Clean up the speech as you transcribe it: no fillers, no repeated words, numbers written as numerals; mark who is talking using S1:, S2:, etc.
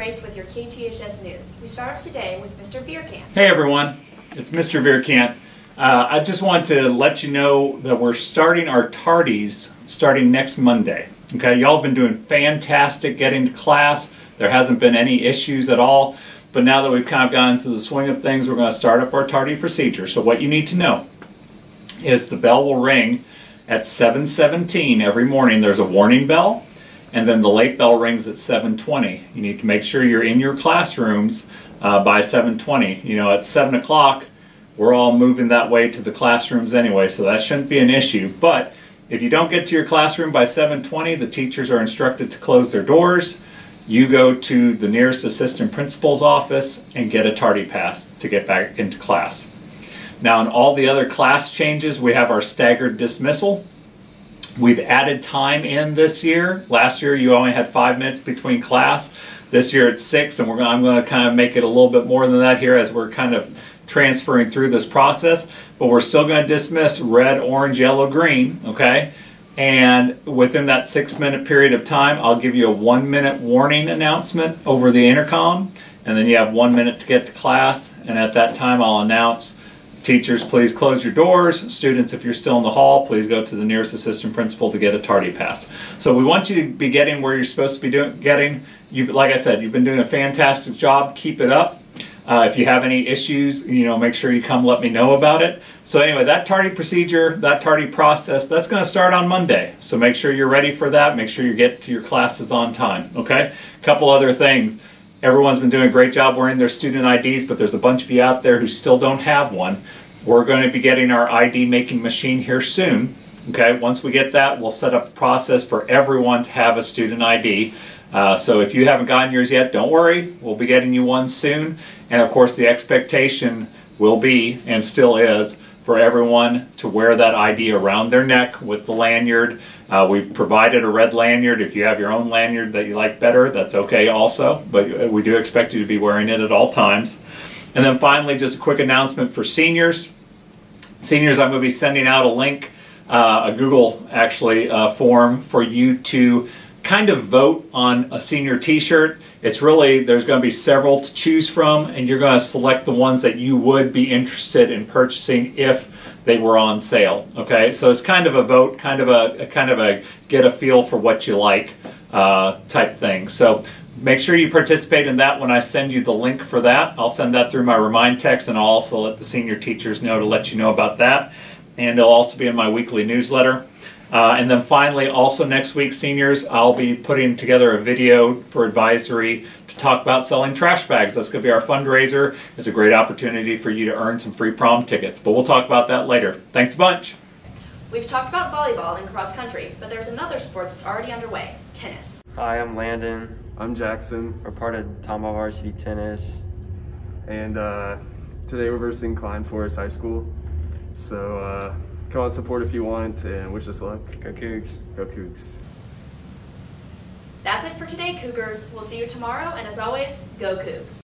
S1: Grace with your KTHS News. We start off today with Mr. Vierkant.
S2: Hey everyone, it's Mr. Vierkant. I just want to let you know that we're starting our tardies starting next Monday. Okay, y'all have been doing fantastic getting to class. There hasn't been any issues at all. But now that we've kind of gotten into the swing of things, we're going to start up our tardy procedure. So what you need to know is the bell will ring at 7:17 every morning. There's a warning bell, and then the late bell rings at 7:20. You need to make sure you're in your classrooms by 7:20. You know, at 7 o'clock, we're all moving that way to the classrooms anyway, so that shouldn't be an issue. But if you don't get to your classroom by 7:20, the teachers are instructed to close their doors. You go to the nearest assistant principal's office and get a tardy pass to get back into class. Now, in all the other class changes, we have our staggered dismissal. We've added time in this year. Last year, you only had 5 minutes between class. This year, it's 6, and I'm going to kind of make it a little bit more than that here as we're kind of transferring through this process. But we're still going to dismiss red, orange, yellow, green, okay? And within that 6-minute period of time, I'll give you a 1-minute warning announcement over the intercom, and then you have 1 minute to get to class, and at that time I'll announce, teachers, please close your doors. Students, if you're still in the hall, please go to the nearest assistant principal to get a tardy pass. So we want you to be getting where you're supposed to be getting. Like I said, you've been doing a fantastic job. Keep it up. If you have any issues, you know, make sure you come let me know about it. So anyway, that tardy procedure, that tardy process, that's going to start on Monday. So make sure you're ready for that. Make sure you get to your classes on time, okay? A couple other things. Everyone's been doing a great job wearing their student IDs, but there's a bunch of you out there who still don't have one. We're going to be getting our ID making machine here soon, okay? Once we get that, we'll set up a process for everyone to have a student ID. So if you haven't gotten yours yet, don't worry. We'll be getting you one soon. And of course, the expectation will be, and still is, for everyone to wear that ID around their neck with the lanyard. We've provided a red lanyard. If you have your own lanyard that you like better, that's okay also. But we do expect you to be wearing it at all times. And then finally, just a quick announcement for seniors. Seniors, I'm going to be sending out a link, a Google actually form for you to kind of vote on a senior t-shirt. It's really, there's going to be several to choose from, and you're going to select the ones that you would be interested in purchasing if they were on sale. Okay, so it's kind of a vote, kind of a get a feel for what you like type thing. So make sure you participate in that when I send you the link for that. I'll send that through my remind text, and I'll also let the senior teachers know to let you know about that. And it'll also be in my weekly newsletter. And then finally, also next week, seniors, I'll be putting together a video for advisory to talk about selling trash bags. That's going to be our fundraiser. It's a great opportunity for you to earn some free prom tickets, but we'll talk about that later. Thanks a bunch.
S1: We've talked about volleyball and cross country, but there's another sport that's already underway, tennis.
S3: Hi, I'm Landon.
S4: I'm Jackson.
S3: We're part of Tombaugh Varsity Tennis.
S4: And today we're versing Klein Forest High School. So come on, support if you want, and wish us luck.
S3: Go Cougs.
S4: Go Cougs.
S1: That's it for today, Cougars. We'll see you tomorrow, and as always, go Cougs.